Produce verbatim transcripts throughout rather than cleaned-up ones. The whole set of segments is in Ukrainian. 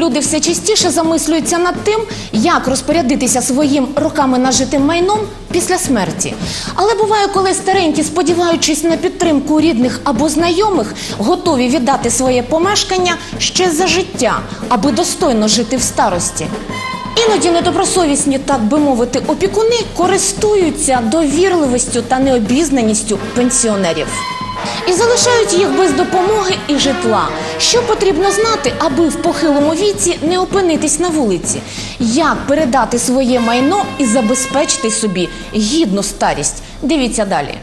люди все частіше замислюються над тим, як розпорядитися своїм роками нажитим майном після смерті. Але буває, коли старенькі, сподіваючись на підтримку рідних або знайомих, готові віддати своє помешкання ще за життя, аби достойно жити в старості. Іноді недобросовісні, так би мовити, опікуни користуються довірливістю та необізнаністю пенсіонерів. І залишають їх без допомоги і житла. Що потрібно знати, аби в похилому віці не опинитись на вулиці? Як передати своє майно і забезпечити собі гідну старість? Дивіться далі.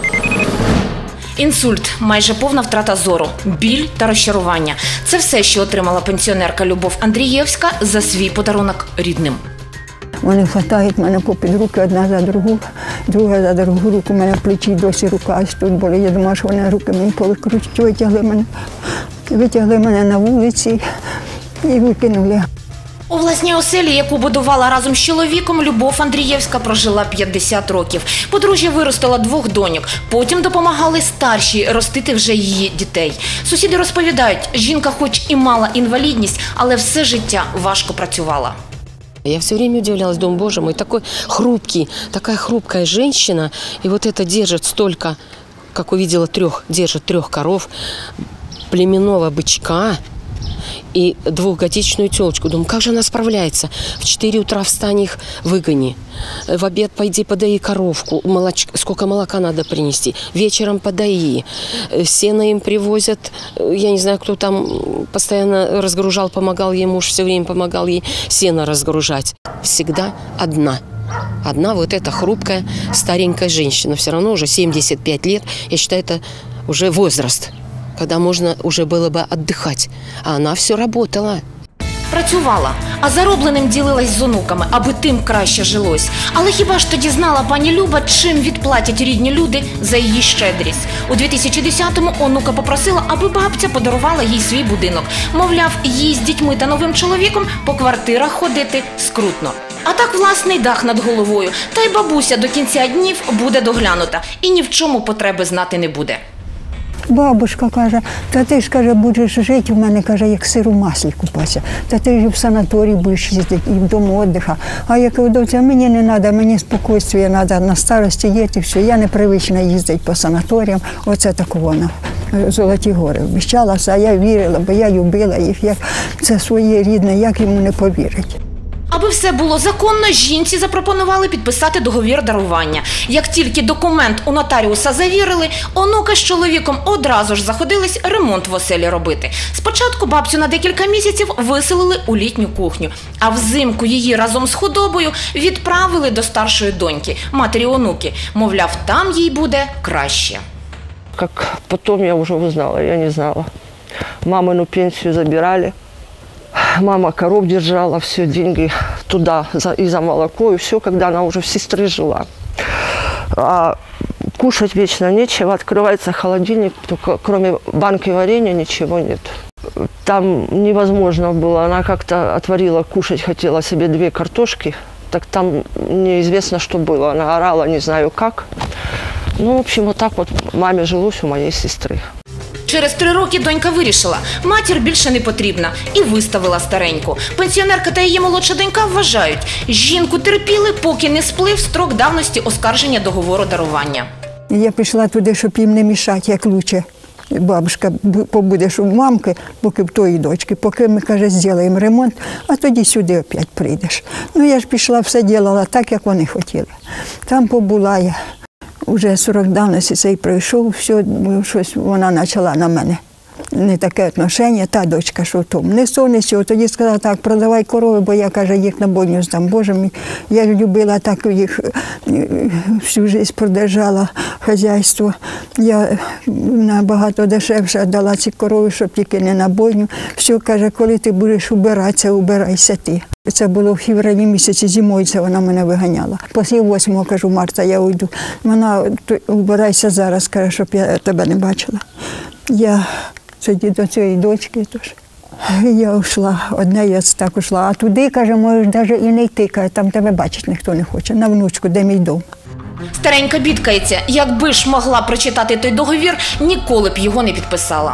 Інсульт, майже повна втрата зору, біль та розчарування – це все, що отримала пенсіонерка Любов Андрієвська за свій подарунок рідним. Вони хватають мене попід руки одна за другу, друга за другу руку, у мене в плечі досі рука ось тут була. Я думала, що вони руки мені повикрутять, витягли мене, витягли мене на вулиці і викинули. У власній оселі, яку будувала разом з чоловіком, Любов Андрієвська прожила п'ятдесят років. Подружжя виростила двох доньок, потім допомагали старші ростити вже її дітей. Сусіди розповідають, жінка хоч і мала інвалідність, але все життя важко працювала. Я все время удивлялась, думаю, боже мой, такой хрупкий, такая хрупкая женщина, и вот это держит столько, как увидела, трех, держит трех коров, племенного бычка и двухгодичную телочку. Думаю, как же она справляется? В четыре утра встань, их выгони. В обед пойди подаи коровку, молоч... сколько молока надо принести. Вечером подаи. Сено им привозят. Я не знаю, кто там постоянно разгружал, помогал ей, муж все время помогал ей сено разгружать. Всегда одна. Одна вот эта хрупкая старенькая женщина. Все равно уже семьдесят пять лет. Я считаю, это уже возраст, когда можно уже было бы отдыхать. А она все работала. Працювала, а заробленим ділилась з онуками, аби тим краще жилось. Але хіба ж тоді знала пані Люба, чим відплатять рідні люди за її щедрість? У дві тисячі десятому онука попросила, аби бабця подарувала їй свій будинок. Мовляв, їй з дітьми та новим чоловіком по квартирах ходити скрутно. А так власний дах над головою, та й бабуся до кінця днів буде доглянута і ні в чому потреби знати не буде. Бабушка каже, та ти ж, каже, будеш жити в мене, каже, як сир у маслі купатися. Та ти ж в санаторій будеш їздити, і в дому віддиху. А я кажу, доця, мені не треба, мені спокійствие треба, на старості є, і все. Я не привична їздити по санаторіям. Оце так вона. Золоті гори обіцялася, а я вірила, бо я любила їх, як це своє рідне, як йому не повірить. Аби все було законно, жінці запропонували підписати договір дарування. Як тільки документ у нотаріуса завірили, онука з чоловіком одразу ж заходились ремонт в оселі робити. Спочатку бабцю на декілька місяців виселили у літню кухню, а взимку її разом з худобою відправили до старшої доньки, матері онуки. Мовляв, там їй буде краще. Как потом я уже узнала, я не знала. Мамину пенсию забирали. Мама коров держала, все, деньги туда за, и за молоко, и все, когда она уже в сестры жила. А кушать вечно нечего, открывается холодильник, только кроме банки варенья ничего нет. Там невозможно было, она как-то отварила, кушать хотела себе две картошки, так там неизвестно, что было, она орала, не знаю как. Ну, в общем, вот так вот маме жилось у моей сестры. Через три роки донька вирішила, матір більше не потрібна, і виставила стареньку. Пенсіонерка та її молодша донька вважають, жінку терпіли, поки не сплив строк давності оскарження договору дарування. Я пішла туди, щоб їм не мішати, як лучше. Бабушка, побудеш у мамки, поки в тої дочки, поки ми, каже, зробимо ремонт, а тоді сюди опять прийдеш. Ну, я ж пішла, все робила так, як вони хотіли. Там побула я. Уже срок давності цей пройшов, все, щось вона почала на мене. Не таке відношення, та дочка, що в тому. Не сон, не сього. Тоді сказала, так, продавай корови, бо я, каже, їх на бойню здам. Боже мій, я любила так їх, всю життя продержала хазяйство. Я набагато дешевше дала ці корови, щоб тільки не на бойню. Все, каже, коли ти будеш убиратися, убирайся ти. Це було в февралі місяці, зимою це вона мене виганяла. Після восьмого, кажу, марта, я уйду. Вона, убирайся зараз, каже, щоб я тебе не бачила. Я тоді до цієї дочки тож. Я йшла, одне я так йшла. А туди, каже, можеш навіть і не йти, каже, там тебе бачить ніхто не хоче. На внучку, де мій дом. Старенька бідкається, якби ж могла прочитати той договір, ніколи б його не підписала.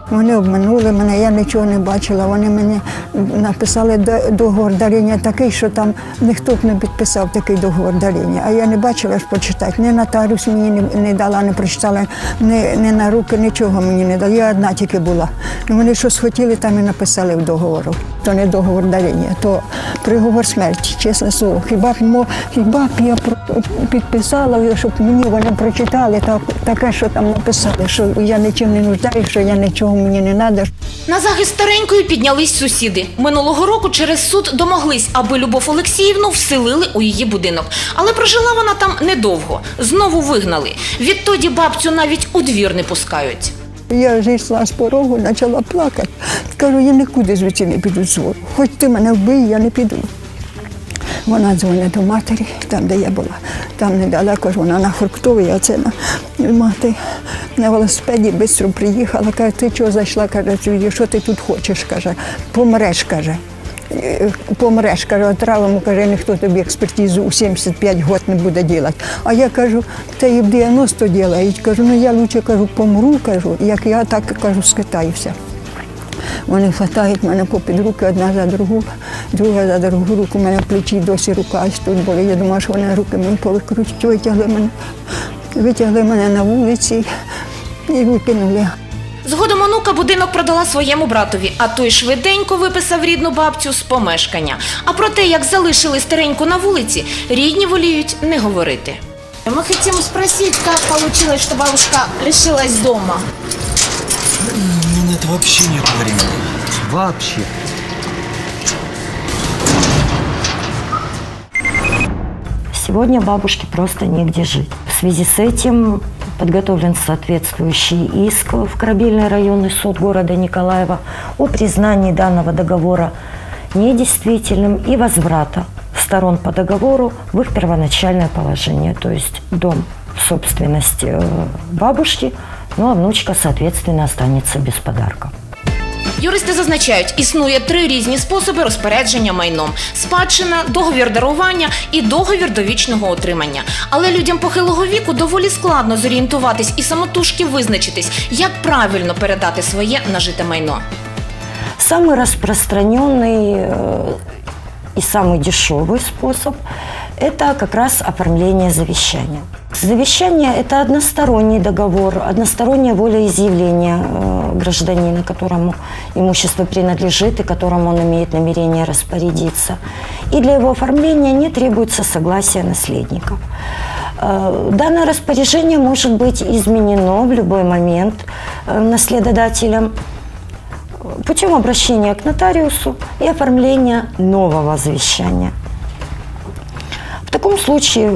Вони обманули мене, я нічого не бачила. Вони мені написали договор дарення такий, що там ніхто б не підписав такий договор дарення. А я не бачила ж почитати. Ні нотаріус мені не, не дала, не прочитала, ні, ні на руки, нічого мені не дала. Я одна тільки була. Ну, вони щось хотіли, там і написали в договору. То не договор дарення, то приговор смерті, чесне слово. Хіба б, хіба б я підписала, щоб мені вони прочитали так, таке, що там написали, що я нічим не нуждаюся, що я нічого мені не треба. На захист старенької піднялись сусіди. Минулого року через суд домоглись, аби Любов Олексіївну вселили у її будинок. Але прожила вона там недовго. Знову вигнали. Відтоді бабцю навіть у двір не пускають. Я ж йшла з порогу, почала плакати. Кажу, я нікуди звідси не піду з двору. Хоч ти мене вбий, я не піду. Вона дзвонить до матері, там, де я була. Там недалеко ж вона на Фруктовій, а це на мати на велосипеді швидко приїхала. Каже, ти чого зайшла? Каже, що ти тут хочеш? Каже, помреш, каже. Помреш, каже, отравимо, каже, ніхто тобі експертизу у сімдесят п'ять років не буде робити. А я кажу, та і в дев'яносто роблять. Кажу, ну я краще, кажу, помру, кажу, як я так, кажу, скитаюся. Вони хватають мене попід руки одна за другу, друга за другу руку, у мене в плечі досі рука ось тут була. Я думала, що вони руки мені повикрутять, витягли мене, витягли мене на вулиці і викинули. Згодом онука будинок продала своєму братові, а той швиденько виписав рідну бабцю з помешкання. А про те, як залишили стареньку на вулиці, рідні воліють не говорити. Ми хочемо спросити, як вийшло, що бабушка лишилась вдома. Ну, на это вообще нет времени. Вообще. Сегодня бабушке просто негде жить. В связи с этим подготовлен соответствующий иск в Корабельный районный суд города Николаева о признании данного договора недействительным и возврата сторон по договору в их первоначальное положение. То есть дом в собственности бабушки, ну а внучка, соответственно, останется без подарка. Юристи зазначають, існує три різні способи розпорядження майном – спадщина, договір дарування і договір довічного отримання. Але людям похилого віку доволі складно зорієнтуватись і самотужки визначитись, як правильно передати своє нажите майно. Самый распространенный и самый дешевый способ – это как раз оформление завещания. Завещание – это односторонний договор, одностороннее волеизъявление гражданина, которому имущество принадлежит и которому он имеет намерение распорядиться. И для его оформления не требуется согласия наследников. Данное распоряжение может быть изменено в любой момент наследодателем путем обращения к нотариусу и оформления нового завещания. В таком случае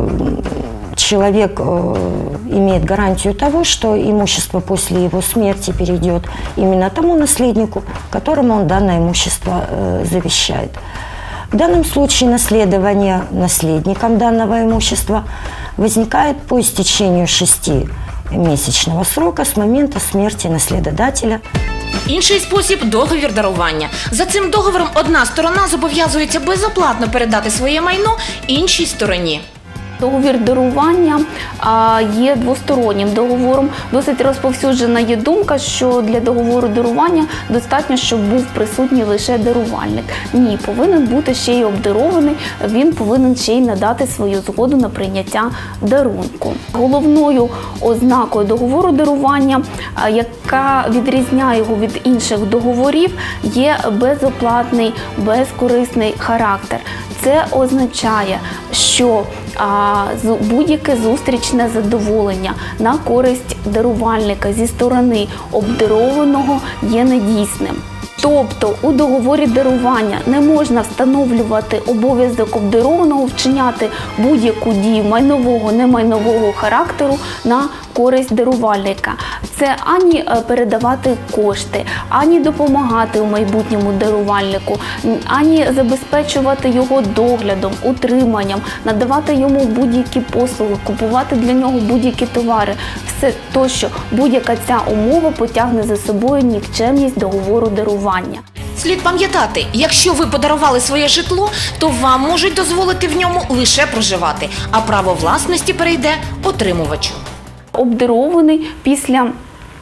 человек имеет гарантию того, что имущество после его смерти перейдет именно тому наследнику, которому он данное имущество завещает. В данном случае наследование наследником данного имущества возникает по истечению шестимесячного срока с момента смерти наследодателя. Інший спосіб – договір дарування. За цим договором одна сторона зобов'язується безоплатно передати своє майно іншій стороні. Договір дарування є двостороннім договором. Досить розповсюджена є думка, що для договору дарування достатньо, щоб був присутній лише дарувальник. Ні, повинен бути ще й обдарований, він повинен ще й надати свою згоду на прийняття дарунку. Головною ознакою договору дарування, яка відрізняє його від інших договорів, є безоплатний, безкорисний характер. Це означає, що будь-яке зустрічне задоволення на користь дарувальника зі сторони обдарованого є недійсним. Тобто у договорі дарування не можна встановлювати обов'язок обдарованого вчиняти будь-яку дію майнового, немайнового характеру на користь дарувальника. Це ані передавати кошти, ані допомагати у майбутньому дарувальнику, ані забезпечувати його доглядом, утриманням, надавати йому будь-які послуги, купувати для нього будь-які товари. Все тощо, будь-яка ця умова потягне за собою нікчемність договору дарування. Слід пам'ятати, якщо ви подарували своє житло, то вам можуть дозволити в ньому лише проживати, а право власності перейде отримувачу. Обдарований після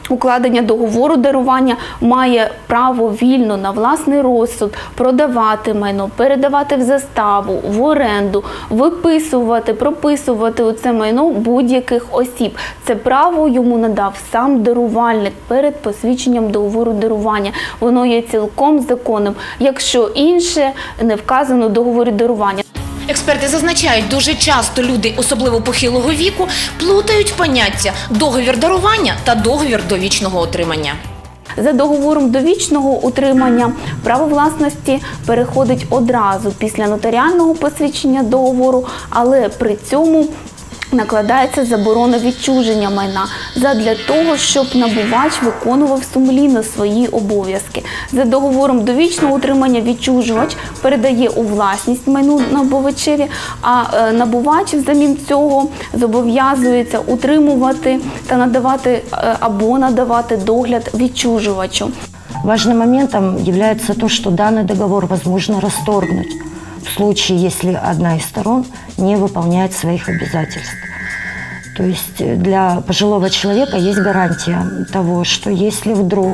укладення договору дарування має право вільно на власний розсуд продавати майно, передавати в заставу, в оренду, виписувати, прописувати у це майно будь-яких осіб. Це право йому надав сам дарувальник перед посвідченням договору дарування. Воно є цілком законним, якщо інше не вказано в договорі дарування. Експерти зазначають, дуже часто люди, особливо похилого віку, плутають поняття договір дарування та договір довічного отримання. За договором довічного утримання право власності переходить одразу після нотаріального посвідчення договору, але при цьому накладається заборона відчуження майна задля того, щоб набувач виконував сумлінно свої обов'язки. За договором довічного утримання відчужувач передає у власність майно набувачеві, а набувач взамін цього зобов'язується утримувати та надавати або надавати догляд відчужувачу. Важным моментом является то, что данный договор возможно расторгнуть в случае, если одна из сторон не выполняет своих обязательств. То есть для пожилого человека есть гарантия того, что если вдруг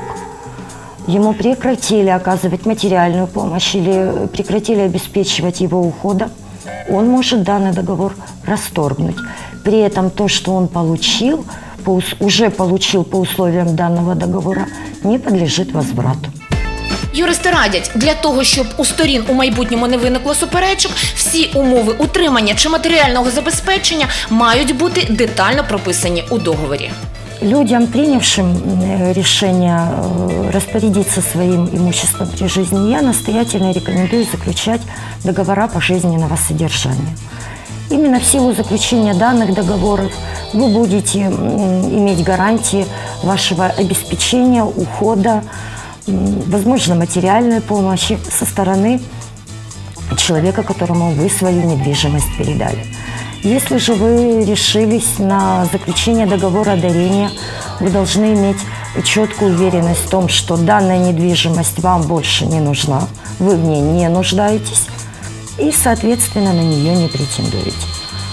ему прекратили оказывать материальную помощь или прекратили обеспечивать его ухода, он может данный договор расторгнуть. При этом то, что он получил, уже получил по условиям данного договора, не подлежит возврату. Юристи радять, для того, щоб у сторін у майбутньому не виникло суперечок, всі умови утримання чи матеріального забезпечення мають бути детально прописані у договорі. Людям, принявшим решение распорядиться своим имуществом при жизни, я настоятельно рекомендую заключать договора пожизненного содержания. Именно в силу заключения данных договоров вы будете иметь гарантии вашего обеспечения, ухода, возможно, материальной помощи со стороны человека, которому вы свою недвижимость передали. Если же вы решились на заключение договора дарения, вы должны иметь четкую уверенность в том, что данная недвижимость вам больше не нужна, вы в ней не нуждаетесь и, соответственно, на нее не претендуете.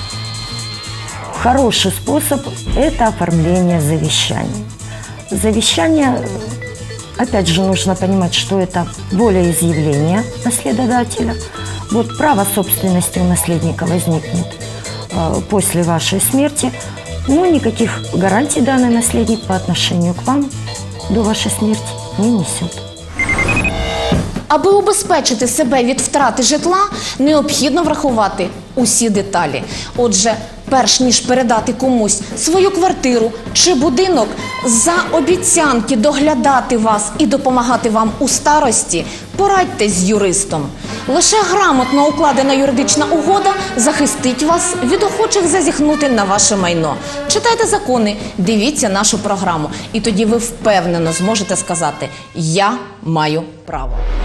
Хороший способ – это оформление завещания. Завещание, опять же, нужно понимать, что это волеизъявление наследодателя. Вот право собственности у наследника возникнет э, после вашей смерти, но никаких гарантий данный наследник по отношению к вам до вашей смерти не несет. Аби убезпечити себе від втрати житла, необхідно врахувати усі деталі. Отже, перш ніж передати комусь свою квартиру чи будинок, за обіцянки доглядати вас і допомагати вам у старості, порадьтесь з юристом. Лише грамотно укладена юридична угода захистить вас від охочих зазіхнути на ваше майно. Читайте закони, дивіться нашу програму, і тоді ви впевнено зможете сказати «Я маю право».